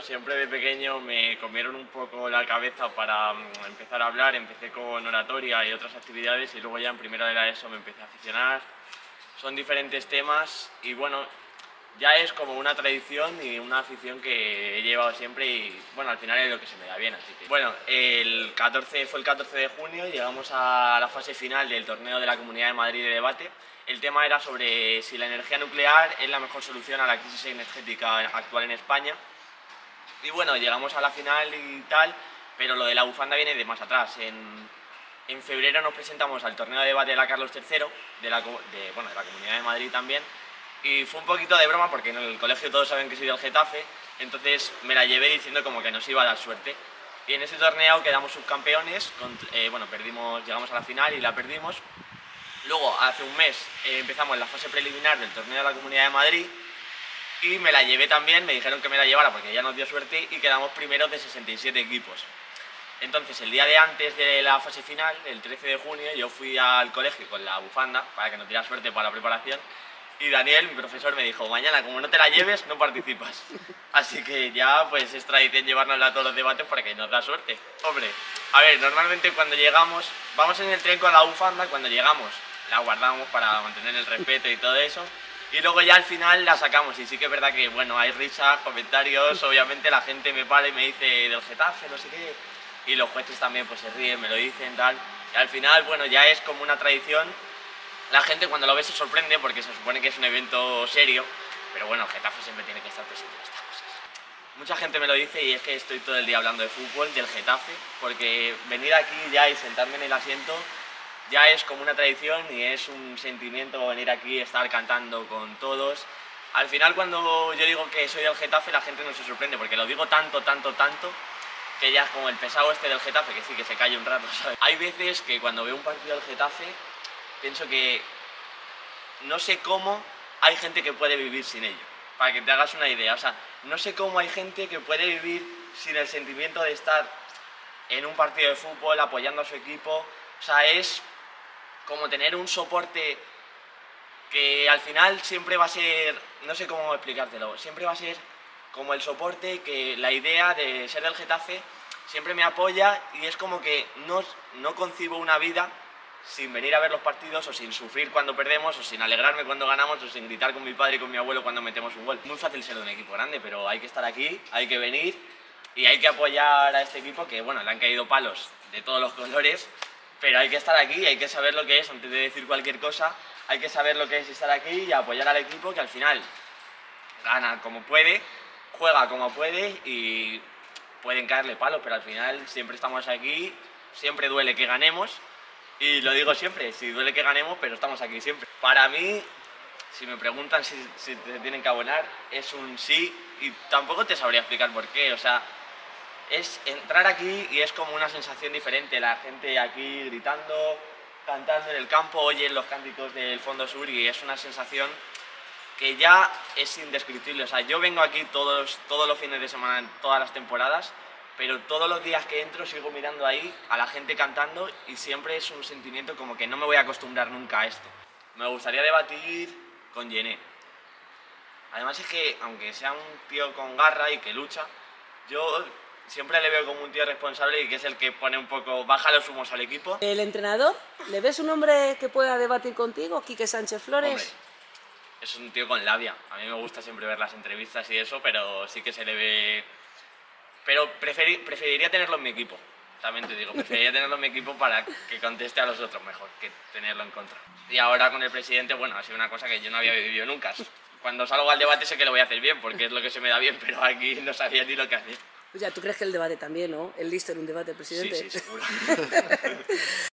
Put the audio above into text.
siempre de pequeño me comieron un poco la cabeza para empezar a hablar. Empecé con oratoria y otras actividades y luego ya en primero de la ESO me empecé a aficionar. Son diferentes temas y bueno, ya es como una tradición y una afición que he llevado siempre y bueno, al final es lo que se me da bien, así que... Bueno, fue el 14 de junio, llegamos a la fase final del torneo de la Comunidad de Madrid de debate. El tema era sobre si la energía nuclear es la mejor solución a la crisis energética actual en España. Y bueno, llegamos a la final y tal, pero lo de la bufanda viene de más atrás. En febrero nos presentamos al torneo de debate de la Carlos III, de la Comunidad de Madrid también, y fue un poquito de broma porque en el colegio todos saben que soy del Getafe, entonces me la llevé diciendo como que nos iba a dar suerte. Y en ese torneo quedamos subcampeones, llegamos a la final y la perdimos. Luego, hace un mes, empezamos la fase preliminar del torneo de la Comunidad de Madrid y me la llevé también, me dijeron que me la llevara porque ya nos dio suerte y quedamos primeros de 67 equipos. Entonces, el día de antes de la fase final, el 13 de junio, yo fui al colegio con la bufanda para que nos diera suerte para la preparación y Daniel, mi profesor, me dijo, mañana como no te la lleves, no participas. Así que ya pues es tradición llevárnosla a todos los debates para que nos da suerte. Hombre, a ver, normalmente cuando llegamos, vamos en el tren con la bufanda, cuando llegamos la guardamos para mantener el respeto y todo eso. Y luego ya al final la sacamos y sí que es verdad que bueno, hay risas, comentarios, obviamente la gente me para y me dice del Getafe, no sé qué. Y los jueces también pues se ríen, me lo dicen, tal. Y al final, bueno, ya es como una tradición. La gente cuando lo ve se sorprende porque se supone que es un evento serio. Pero bueno, el Getafe siempre tiene que estar presente en estas cosas. Mucha gente me lo dice y es que estoy todo el día hablando de fútbol, del Getafe. Porque venir aquí ya y sentarme en el asiento ya es como una tradición y es un sentimiento venir aquí, estar cantando con todos. Al final cuando yo digo que soy del Getafe la gente no se sorprende porque lo digo tanto, que ya es como el pesado este del Getafe, que sí, que se calle un rato, ¿sabes? Hay veces que cuando veo un partido del Getafe pienso que no sé cómo hay gente que puede vivir sin ello, para que te hagas una idea. O sea, no sé cómo hay gente que puede vivir sin el sentimiento de estar en un partido de fútbol apoyando a su equipo. O sea, es como tener un soporte que al final siempre va a ser, no sé cómo explicártelo, siempre va a ser como el soporte que la idea de ser del Getafe siempre me apoya y es como que no concibo una vida sin venir a ver los partidos o sin sufrir cuando perdemos o sin alegrarme cuando ganamos o sin gritar con mi padre y con mi abuelo cuando metemos un gol. Muy fácil ser de un equipo grande, pero hay que estar aquí, hay que venir y hay que apoyar a este equipo que, bueno, le han caído palos de todos los colores, pero hay que estar aquí, hay que saber lo que es, antes de decir cualquier cosa, hay que saber lo que es estar aquí y apoyar al equipo que al final gana como puede, juega como puede y pueden caerle palos, pero al final siempre estamos aquí, siempre duele que ganemos y lo digo siempre, si duele que ganemos, pero estamos aquí siempre. Para mí, si me preguntan si te tienen que abonar, es un sí y tampoco te sabría explicar por qué, o sea, es entrar aquí y es como una sensación diferente, la gente aquí gritando, cantando en el campo, oyen los cánticos del Fondo Sur y es una sensación que ya es indescriptible. O sea, yo vengo aquí todos los fines de semana, en todas las temporadas, pero todos los días que entro sigo mirando ahí a la gente cantando y siempre es un sentimiento como que no me voy a acostumbrar nunca a esto. Me gustaría debatir con Yené. Además es que, aunque sea un tío con garra y que lucha, yo siempre le veo como un tío responsable y que es el que pone un poco, baja los humos al equipo. ¿El entrenador? ¿Le ves un hombre que pueda debatir contigo, Quique Sánchez Flores? Hombre, es un tío con labia. A mí me gusta siempre ver las entrevistas y eso, pero sí que se le ve... Pero preferiría tenerlo en mi equipo, también te digo. Preferiría tenerlo en mi equipo para que conteste a los otros mejor que tenerlo en contra. Y ahora con el presidente, bueno, ha sido una cosa que yo no había vivido nunca. Cuando salgo al debate sé que lo voy a hacer bien, porque es lo que se me da bien, pero aquí no sabía ni lo que hacer. O sea, ¿tú crees que el debate también, no? ¿El listo en un debate, presidente? Sí, seguro.